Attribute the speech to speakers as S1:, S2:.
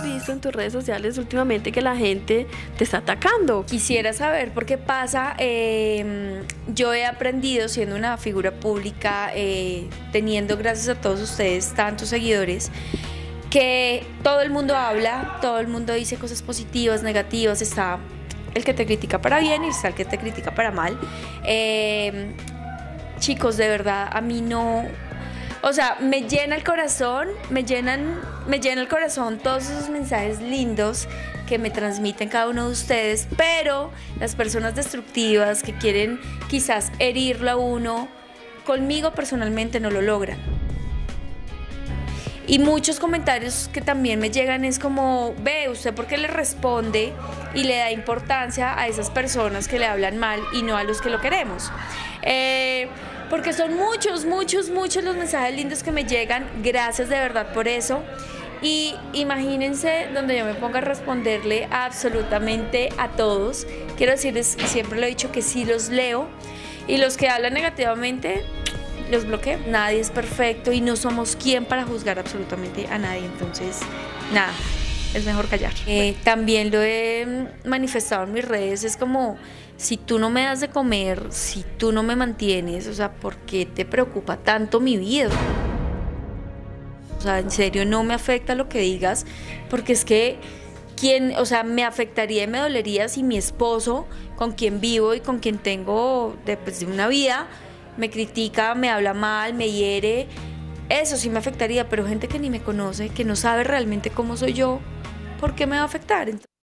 S1: visto en tus redes sociales últimamente que la gente te está atacando.
S2: Quisiera saber por qué pasa. Yo he aprendido siendo una figura pública, teniendo gracias a todos ustedes tantos seguidores, que todo el mundo habla, todo el mundo dice cosas positivas, negativas, está el que te critica para bien y está el que te critica para mal. Chicos, de verdad, a mí no... O sea, me llena el corazón, me llena el corazón todos esos mensajes lindos que me transmiten cada uno de ustedes, pero las personas destructivas que quieren quizás herirlo a uno, conmigo personalmente no lo logran. Y muchos comentarios que también me llegan es como, ve, ¿usted por qué le responde y le da importancia a esas personas que le hablan mal y no a los que lo queremos? Porque son muchos los mensajes lindos que me llegan, gracias de verdad por eso. Y imagínense donde yo me ponga a responderle absolutamente a todos. Quiero decirles, y siempre lo he dicho, que sí los leo, y los que hablan negativamente los bloqueo. Nadie es perfecto y no somos quien para juzgar absolutamente a nadie, entonces nada, es mejor callar. También lo he manifestado en mis redes, es como, si tú no me das de comer, si tú no me mantienes, o sea, ¿por qué te preocupa tanto mi vida? O sea, en serio no me afecta lo que digas, porque es que o sea, me afectaría y me dolería si mi esposo, con quien vivo y con quien tengo de una vida, me critica, me habla mal, me hiere. Eso sí me afectaría, pero gente que ni me conoce, que no sabe realmente cómo soy yo, ¿por qué me va a afectar?